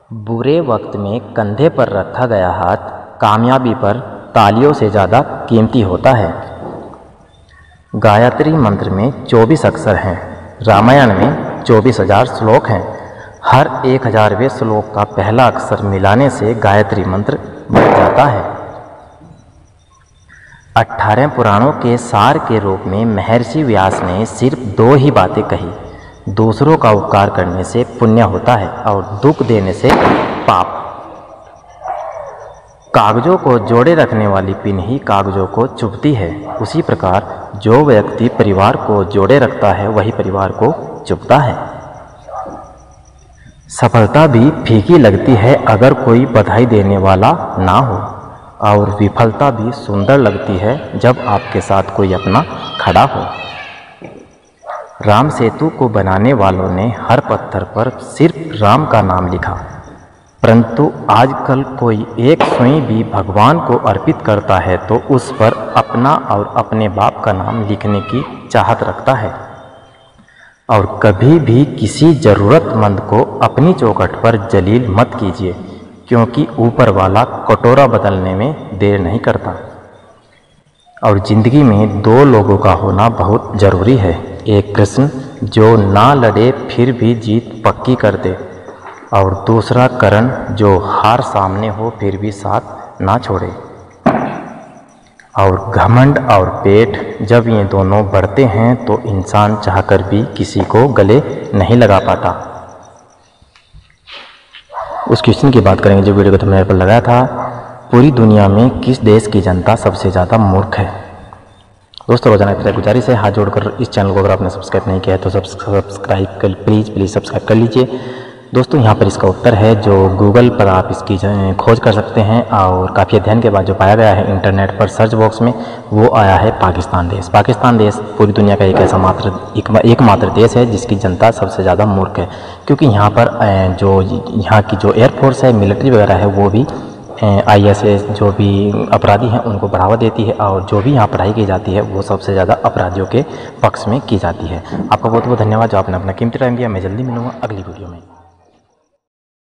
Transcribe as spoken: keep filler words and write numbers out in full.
बुरे वक्त में कंधे पर रखा गया हाथ कामयाबी पर तालियों से ज़्यादा कीमती होता है। गायत्री मंत्र में चौबीस अक्षर हैं। रामायण में चौबीस हजार श्लोक हैं। हर एक हजारवें श्लोक का पहला अक्षर मिलाने से गायत्री मंत्र बन जाता है। अठारह पुराणों के सार के रूप में महर्षि व्यास ने सिर्फ दो ही बातें कही। दूसरों का उपकार करने से पुण्य होता है और दुख देने से पाप। कागजों को जोड़े रखने वाली पिन ही कागजों को चुभती है। उसी प्रकार जो व्यक्ति परिवार को जोड़े रखता है वही परिवार को चुभता है। सफलता भी फीकी लगती है अगर कोई बधाई देने वाला ना हो, और विफलता भी सुंदर लगती है जब आपके साथ कोई अपना खड़ा हो। राम सेतु को बनाने वालों ने हर पत्थर पर सिर्फ राम का नाम लिखा, परंतु आजकल कोई एक सुई भी भगवान को अर्पित करता है तो उस पर अपना और अपने बाप का नाम लिखने की चाहत रखता है। और कभी भी किसी ज़रूरतमंद को अपनी चौखट पर जलील मत कीजिए, क्योंकि ऊपर वाला कटोरा बदलने में देर नहीं करता। और ज़िंदगी में दो लोगों का होना बहुत ज़रूरी है। एक कृष्ण जो ना लड़े फिर भी जीत पक्की कर दे, और दूसरा करण जो हार सामने हो फिर भी साथ ना छोड़े। और घमंड और पेट जब ये दोनों बढ़ते हैं तो इंसान चाहकर भी किसी को गले नहीं लगा पाता। उस क्वेश्चन की बात करेंगे जो वीडियो को थंबनेल पर लगाया था, पूरी दुनिया में किस देश की जनता सबसे ज़्यादा मूर्ख है। दोस्तों रोजाना की तरह गुजारिश है, हाथ जोड़कर इस चैनल को अगर आपने सब्सक्राइब नहीं किया है तो सब्सक्राइब कर प्लीज़ प्लीज़ सब्सक्राइब कर लीजिए। दोस्तों यहाँ पर इसका उत्तर है जो गूगल पर आप इसकी खोज कर सकते हैं, और काफ़ी अध्ययन के बाद जो पाया गया है इंटरनेट पर सर्च बॉक्स में, वो आया है पाकिस्तान देश। पाकिस्तान देश पूरी दुनिया का एक ऐसा मात्र एक, एकमात्र देश है जिसकी जनता सबसे ज़्यादा मूर्ख है, क्योंकि यहाँ पर जो यहाँ की जो एयरफोर्स है, मिलिट्री वगैरह है, वो भी आई एस एस जो भी अपराधी हैं उनको बढ़ावा देती है, और जो भी यहाँ पढ़ाई की जाती है वो सबसे ज़्यादा अपराधियों के पक्ष में की जाती है। आपका बहुत बहुत धन्यवाद जो आपने अपना कीमती टाइम दिया। मैं जल्दी मिलूँगा अगली वीडियो में।